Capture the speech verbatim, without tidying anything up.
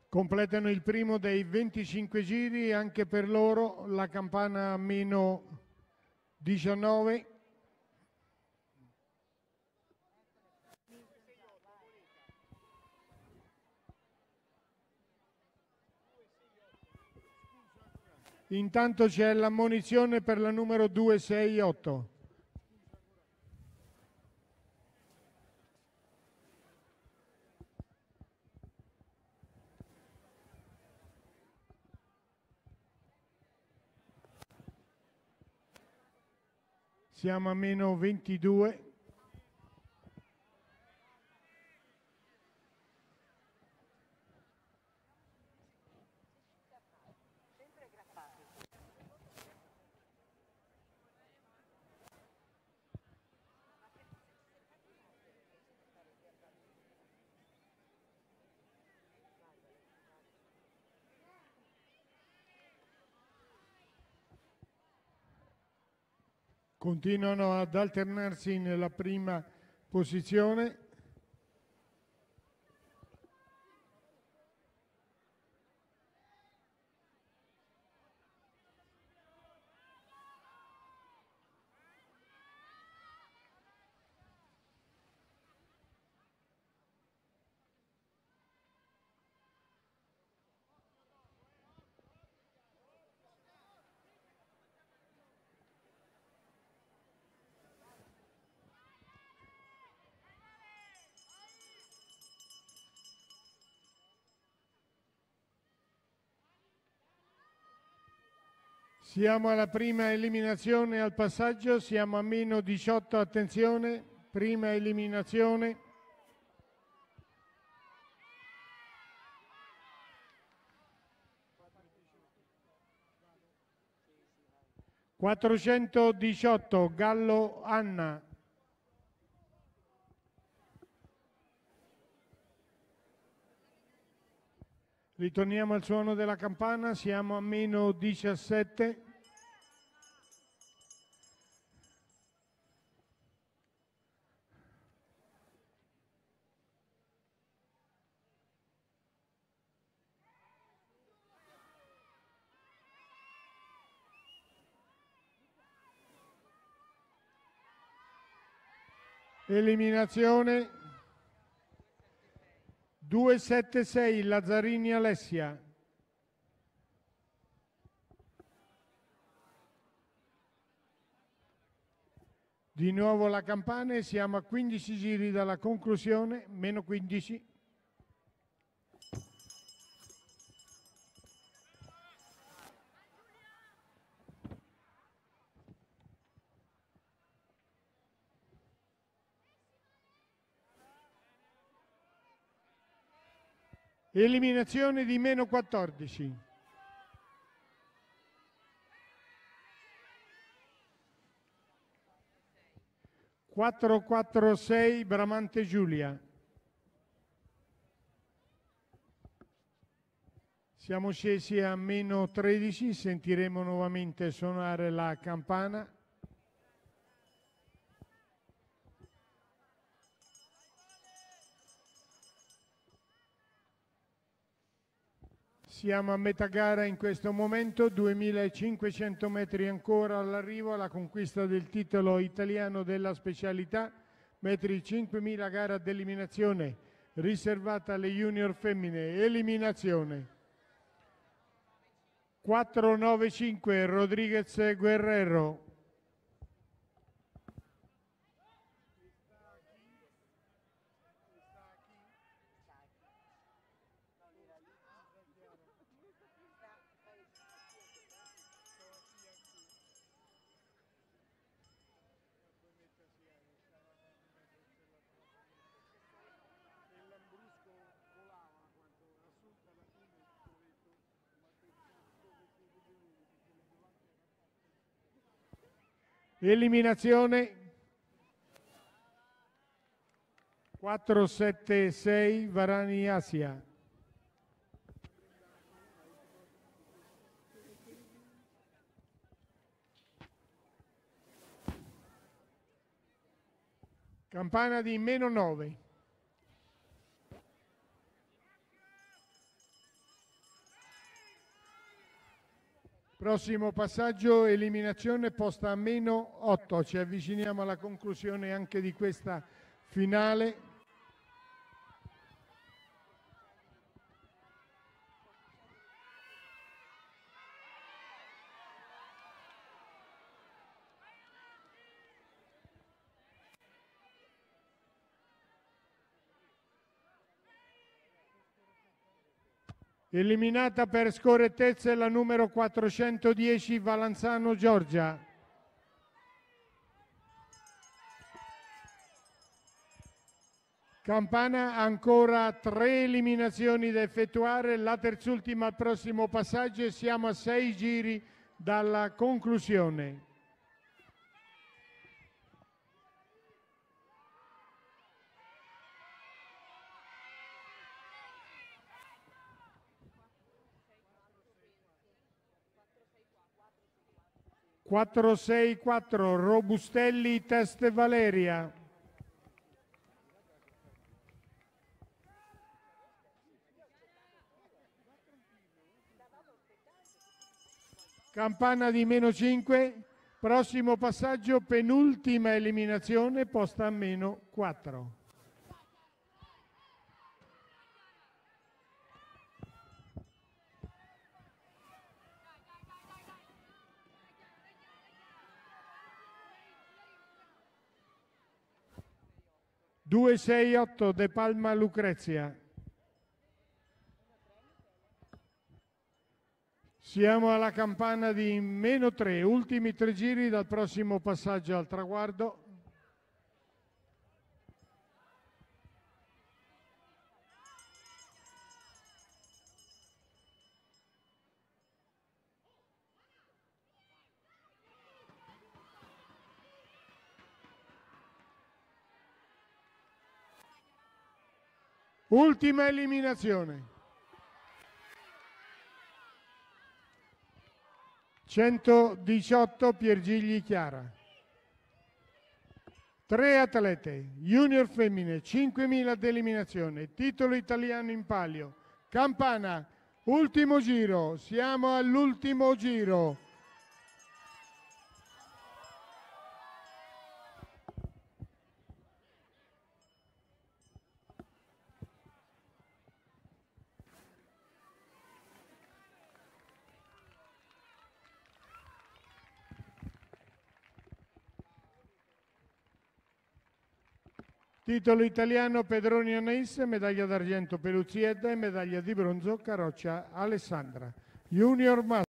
Completano il primo dei venticinque giri, anche per loro la campana meno diciannove. Intanto c'è l'ammonizione per la numero due sei otto. Siamo a meno ventidue. Continuano ad alternarsi nella prima posizione. Siamo alla prima eliminazione al passaggio, siamo a meno diciotto, attenzione, prima eliminazione. quattrocentodiciotto, Gallo Anna. Ritorniamo al suono della campana, siamo a meno diciassette. Eliminazione. due sette sei, Lazzarini Alessia. Di nuovo la campana e siamo a quindici giri dalla conclusione, meno quindici. Eliminazione di meno quattordici. quattro quattro sei, Bramante Giulia. Siamo scesi a meno tredici, sentiremo nuovamente suonare la campana. Siamo a metà gara in questo momento, duemilacinquecento metri ancora all'arrivo alla conquista del titolo italiano della specialità, metri cinquemila gara d'eliminazione riservata alle junior femmine. Eliminazione. quattro nove cinque, Rodriguez Guerrero. Eliminazione. quattro sette sei, Varani Asia. Campana di meno nove. Prossimo passaggio, eliminazione posta a meno otto. Ci avviciniamo alla conclusione anche di questa finale. Eliminata per scorrettezza la numero quattrocentodieci Valanzano Giorgia. Campana ancora tre eliminazioni da effettuare, la terzultima al prossimo passaggio e siamo a sei giri dalla conclusione. quattro sei quattro Robustelli Teste Valeria. Campana di meno cinque, prossimo passaggio, penultima eliminazione posta a meno quattro. due sei otto De Palma Lucrezia. Siamo alla campana di meno tre, ultimi tre giri dal prossimo passaggio al traguardo. Ultima eliminazione. centodiciotto Piergigli Chiara. Tre atlete, junior femmine, cinquemila di eliminazione, titolo italiano in palio. Campana, ultimo giro, siamo all'ultimo giro. Titolo italiano Pedroni Anais, medaglia d'argento Peluzzi Edda e medaglia di bronzo Caroccia Alessandra. Junior Master.